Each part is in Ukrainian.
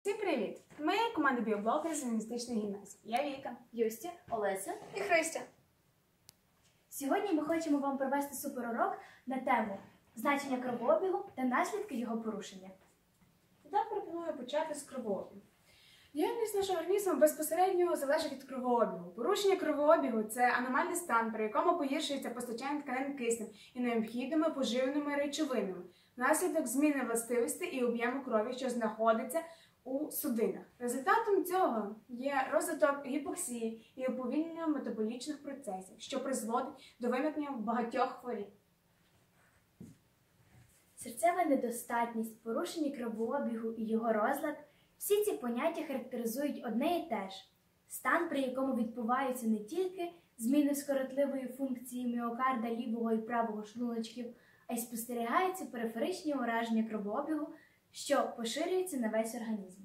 Всім привіт! Ми команда біоблогерів з лінгвістичної гімназії. Я Віка, Юстя, Олеся і Христя. Сьогодні ми хочемо вам провести суперурок на тему значення кровообігу та наслідки його порушення. Я пропоную почати з кровообігу. Діяльність нашого організму безпосередньо залежить від кровообігу. Порушення кровообігу – це аномальний стан, при якому погіршується постачання тканин киснем і необхідними поживними речовинами внаслідок зміни властивостей і об'єму крові, що знаходиться у судинах. Результатом цього є розвиток гіпоксії і уповільнення метаболічних процесів, що призводить до виникнення багатьох хвороб. Серцева недостатність, порушення кровообігу і його розлад – всі ці поняття характеризують одне і те ж – стан, при якому відбуваються не тільки зміни скоротливої функції міокарда лівого і правого шлуночків, а й спостерігаються периферичні ураження кровообігу, що поширюються на весь організм.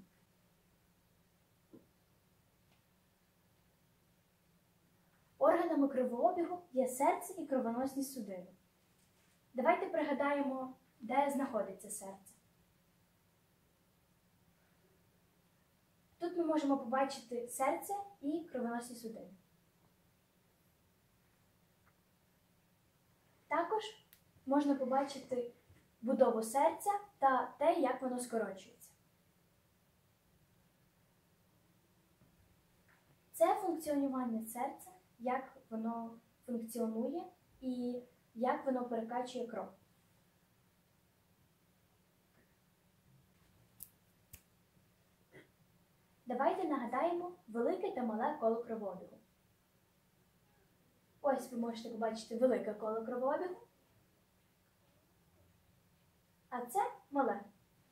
Органами кровообігу є серце і кровоносні судини. Давайте пригадаємо, де знаходиться серце. Тут ми можемо побачити серце і кровоносні судини. Також можна побачити будову серця та те, як воно скорочується. Це функціонування серця, як воно функціонує і як воно перекачує кров. Давайте нагадаємо велике та мале коло кровообігу. Ось ви можете побачити велике коло кровообігу, а це мале.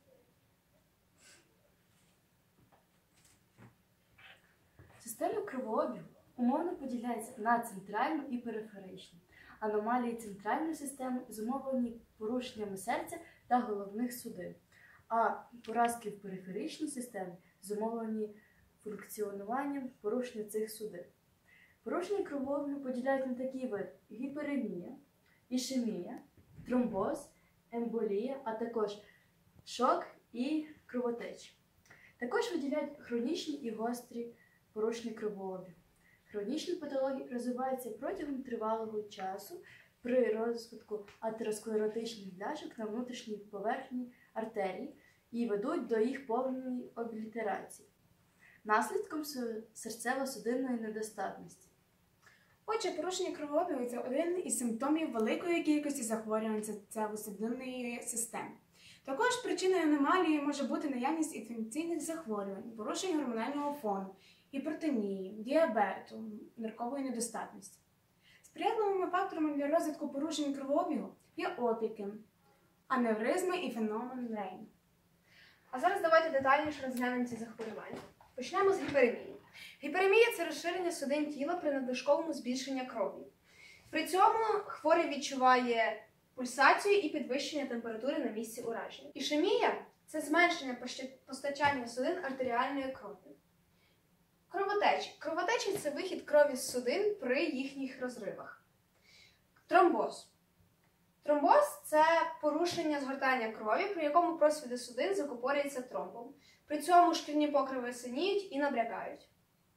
Система кровообігу умовно поділяється на центральну і периферичну. Аномалії центральної системи зумовлені порушеннями серця та головних судин, а поразки в периферичній системі зумовлені функціонуванням порушення цих судин. Порушення кровообігу поділяють на такі види: гіперемія, ішемія, тромбоз, емболія, а також шок і кровотеча. Також виділяють хронічні і гострі порушення кровообігу. Хронічні патології розвиваються протягом тривалого часу при розвитку атеросклеротичних бляшок на внутрішній поверхні артерій і ведуть до їх повної облітерації, наслідком серцево-судинної недостатності. Отже, порушення кровообігу – це один із симптомів великої кількості захворювань серцево-судинної системи. Також причиною аномалії може бути наявність інфекційних захворювань, порушень гормонального фону, гіпертонії, діабету, ниркової недостатності. Сприятливими факторами для розвитку порушень кровообігу є опіки, аневризми і феномен Рейна. А зараз давайте детальніше розглянемо ці захворювання. Почнемо з гіперемії. Гіперемія – це розширення судин тіла при надлишковому збільшенні крові. При цьому хворий відчуває пульсацію і підвищення температури на місці ураження. Ішемія – це зменшення постачання судин артеріальної крові. Кровотеча. Кровотеча – це вихід крові з судин при їхніх розривах. Тромбоз. Тромбоз – це порушення згортання крові, при якому просвіти судин закупорюються тромбом. При цьому шкірні покриви синіють і набрякають.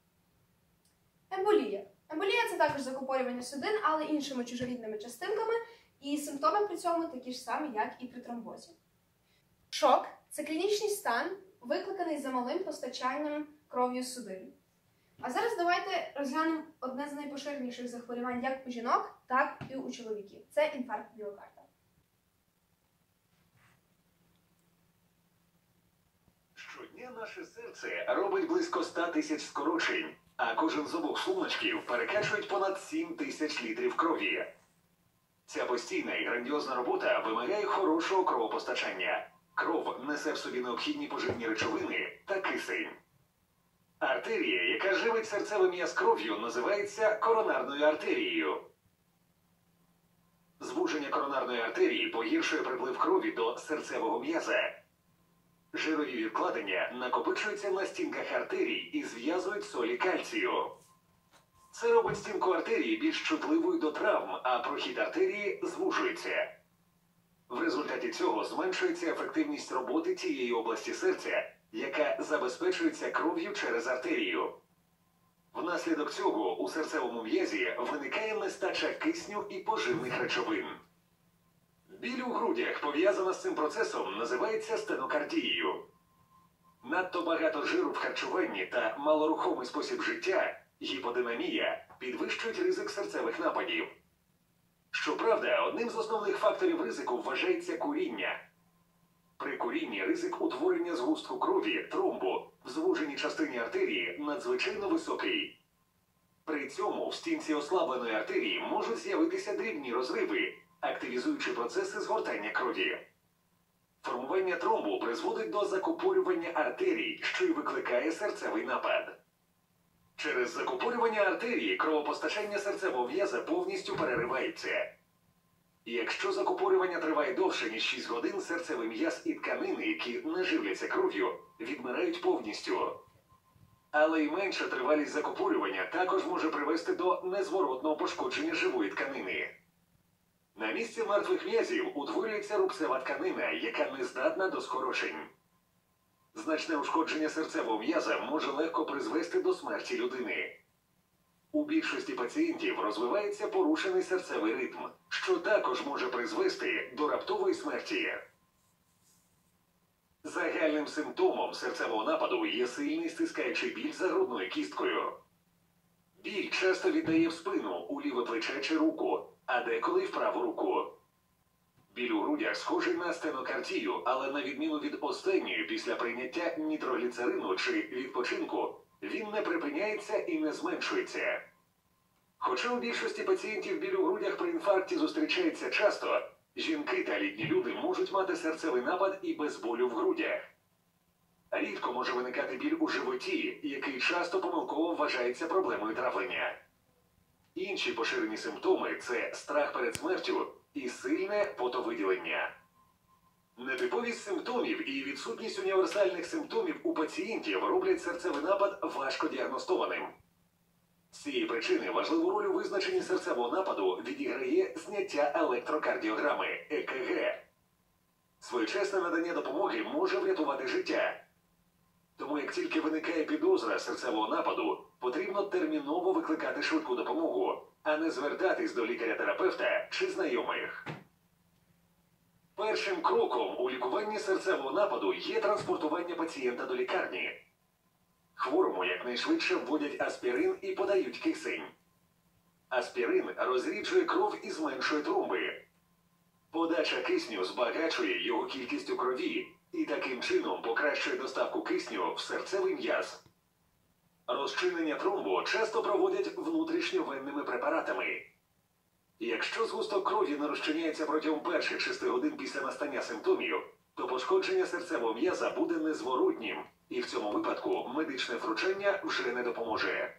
Емболія. Емболія – це також закупорювання судин, але іншими чужорідними частинками, і симптоми при цьому такі ж самі, як і при тромбозі. Шок – це клінічний стан, викликаний замалим постачанням кров'ю судин. А зараз давайте розглянемо одне з найпоширеніших захворювань як у жінок, так і у чоловіків. Це інфаркт міокарда. Щодня наше серце робить близько 100 тисяч скорочень, а кожен з обох шлуночків перекачують понад 7 тисяч літрів крові. Ця постійна і грандіозна робота вимагає хорошого кровопостачання. Кров несе в собі необхідні поживні речовини та кисень. Артерія, яка живить серцевий м'яз кров'ю, називається коронарною артерією. Звуження коронарної артерії погіршує приплив крові до серцевого м'яза. Жирові відкладення накопичуються на стінках артерій і зв'язують солі кальцію. Це робить стінку артерії більш чутливою до травм, а прохід артерії звужується. В результаті цього зменшується ефективність роботи цієї області серця, яка забезпечується кров'ю через артерію. Внаслідок цього у серцевому м'язі виникає нестача кисню і поживних речовин. Біль у грудях, пов'язана з цим процесом, називається стенокардією. Надто багато жиру в харчуванні та малорухомий спосіб життя, гіподинамія, підвищують ризик серцевих нападів. Щоправда, одним з основних факторів ризику вважається куріння. При курінні ризик утворення згустку крові, тромбу, в звуженій частині артерії надзвичайно високий. При цьому в стінці ослабленої артерії можуть з'явитися дрібні розриви, активізуючи процеси згортання крові. Формування тромбу призводить до закупорювання артерій, що й викликає серцевий напад. Через закупорювання артерії кровопостачання серцевого м'яза повністю переривається. Якщо закупорювання триває довше, ніж 6 годин, серцевий м'яз і тканини, які не живляться кров'ю, відмирають повністю. Але й менша тривалість закупорювання також може привести до незворотного пошкодження живої тканини. На місці мертвих м'язів утворюється рубцева тканина, яка не здатна до скорочень. Значне ушкодження серцевого м'яза може легко призвести до смерті людини. У більшості пацієнтів розвивається порушений серцевий ритм, що також може призвести до раптової смерті. Загальним симптомом серцевого нападу є сильний стискаючий біль за грудною кісткою. Біль часто віддає в спину, у ліве плече чи руку, а деколи й в праву руку. Біль у грудях схожий на стенокардію, але на відміну від останньої після прийняття нітрогліцерину чи відпочинку, він не припиняється і не зменшується. Хоча у більшості пацієнтів біль у грудях при інфаркті зустрічається часто, жінки та літні люди можуть мати серцевий напад і без болю в грудях. Рідко може виникати біль у животі, який часто помилково вважається проблемою травлення. Інші поширені симптоми – це страх перед смертю і сильне потовиділення. Нетиповість симптомів і відсутність універсальних симптомів у пацієнтів роблять серцевий напад важко діагностованим. З цієї причини важливу роль у визначенні серцевого нападу відіграє зняття електрокардіограми – ЕКГ. Своєчасне надання допомоги може врятувати життя. Тому як тільки виникає підозра серцевого нападу, потрібно терміново викликати швидку допомогу, а не звертатись до лікаря-терапевта чи знайомих. Першим кроком у лікуванні серцевого нападу є транспортування пацієнта до лікарні. Хворому якнайшвидше вводять аспірин і подають кисень. Аспірин розріджує кров і зменшує тромби. Подача кисню збагачує його кількість у крові і таким чином покращує доставку кисню в серцевий м'яз. Розчинення тромбу часто проводять внутрішньовенними препаратами. Якщо згусток крові не розчиняється протягом перших 6 годин після настання симптомів, то пошкодження серцевого м'яза буде незворотнім, і в цьому випадку медичне втручання вже не допоможе.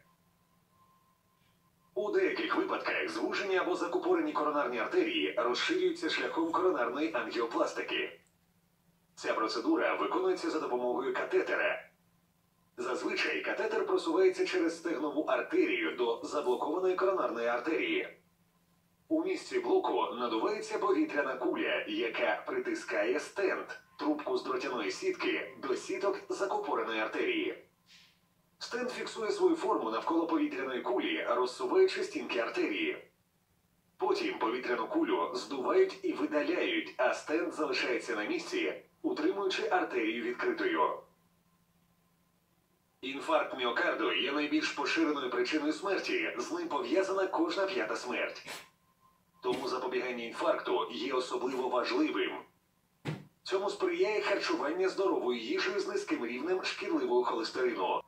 У деяких випадках звужені або закупорені коронарні артерії розширюються шляхом коронарної ангіопластики. Ця процедура виконується за допомогою катетера. Зазвичай катетер просувається через стегнову артерію до заблокованої коронарної артерії. У місці блоку надувається повітряна куля, яка притискає стенд – трубку з дротяної сітки до сіток закупореної артерії. Стенд фіксує свою форму навколо повітряної кулі, розсуваючи стінки артерії. Потім повітряну кулю здувають і видаляють, а стенд залишається на місці, утримуючи артерію відкритою. Інфаркт міокарду є найбільш поширеною причиною смерті, з ним пов'язана кожна 5-та смерть. Тому запобігання інфаркту є особливо важливим. Цьому сприяє харчування здоровою їжею з низьким рівнем шкідливого холестерину.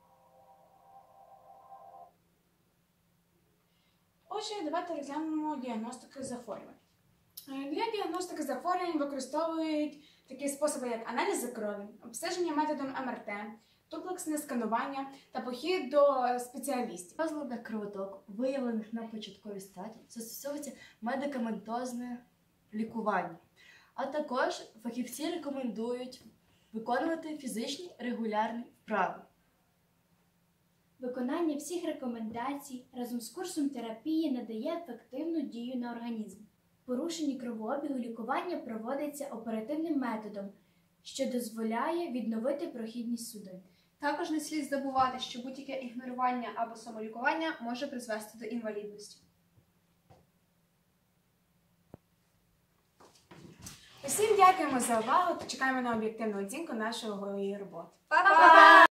Отже, давайте розглянемо діагностику захворювань. Для діагностики захворювань використовують такі способи, як аналіз крові, обстеження методом МРТ, дуплексне сканування та похід до спеціалістів. В розладах кровотоку, виявлених на початковій стадії, застосовується медикаментозне лікування. А також фахівці рекомендують виконувати фізичні регулярні вправи. Виконання всіх рекомендацій разом з курсом терапії надає ефективну дію на організм. Порушення кровообігу лікування проводиться оперативним методом, що дозволяє відновити прохідність судин. Також не слід забувати, що будь-яке ігнорування або самолікування може призвести до інвалідності. Усім дякуємо за увагу та чекаємо на об'єктивну оцінку нашої роботи. Па-па!